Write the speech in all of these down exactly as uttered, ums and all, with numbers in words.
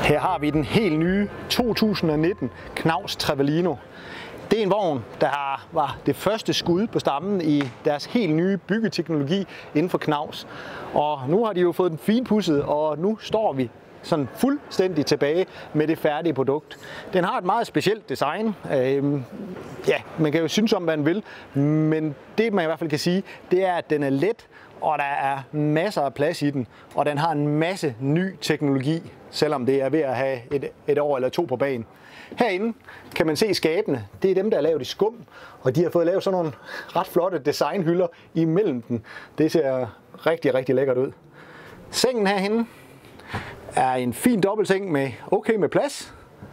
Her har vi den helt nye to tusind nitten Knaus Travelino. Det er en vogn, der var det første skud på stammen i deres helt nye byggeteknologi inden for Knaus. Og nu har de jo fået den finpudset, og nu står vi sådan fuldstændig tilbage med det færdige produkt. Den har et meget specielt design. Øhm, ja, man kan jo synes om, hvad man vil, men det man i hvert fald kan sige, det er, at den er let, og der er masser af plads i den, og den har en masse ny teknologi, selvom det er ved at have et, et år eller to på banen. Herinde kan man se skabene. Det er dem, der er lavet i skum, og de har fået lavet sådan nogle ret flotte designhylder imellem dem. Det ser rigtig, rigtig lækkert ud. Sengen herhenne er en fin dobbeltseng med okay med plads.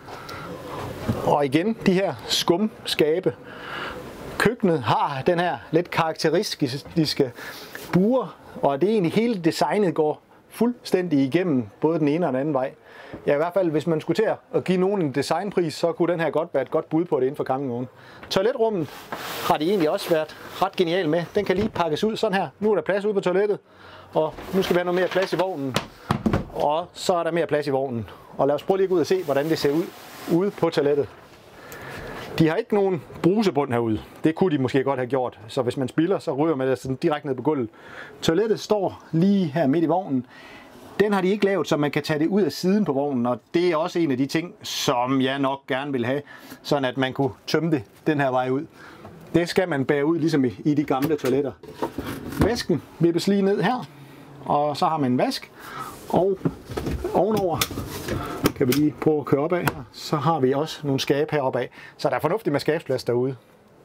Og igen de her skumskabe. Køkkenet har den her lidt karakteristiske bure, og det er egentlig hele designet går fuldstændig igennem både den ene og den anden vej. Ja, i hvert fald hvis man skulle til at give nogen en designpris, så kunne den her godt være et godt bud på det inden for campingvognen. Toiletrummet har de egentlig også været ret genial med. Den kan lige pakkes ud sådan her. Nu er der plads ude på toilettet, og nu skal vi have noget mere plads i vognen. Og så er der mere plads i vognen. Og lad os prøve lige at gå ud og se, hvordan det ser ud ude på toilettet. De har ikke nogen brusebund herude. Det kunne de måske godt have gjort. Så hvis man spilder, så ryger man det sådan direkte ned på gulvet. Toilettet står lige her midt i vognen. Den har de ikke lavet, så man kan tage det ud af siden på vognen. Og det er også en af de ting, som jeg nok gerne vil have. Sådan at man kunne tømme det den her vej ud. Det skal man bære ud, ligesom i, i de gamle toiletter. Vasken vippes lige ned her. Og så har man en vask. Og ovenover kan vi lige prøve at køre opad her. Så har vi også nogle skab heroppe af. Så der er fornuftigt med skabsplads derude.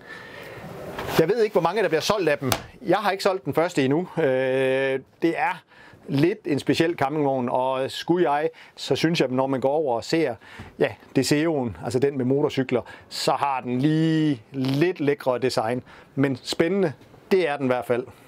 Jeg ved ikke, hvor mange der bliver solgt af dem. Jeg har ikke solgt den første endnu. Det er lidt en speciel campingvogn, og skulle jeg, så synes jeg, når man går over og ser ja, Deseoen, altså den med motorcykler, så har den lige lidt lækre design. Men spændende, det er den i hvert fald.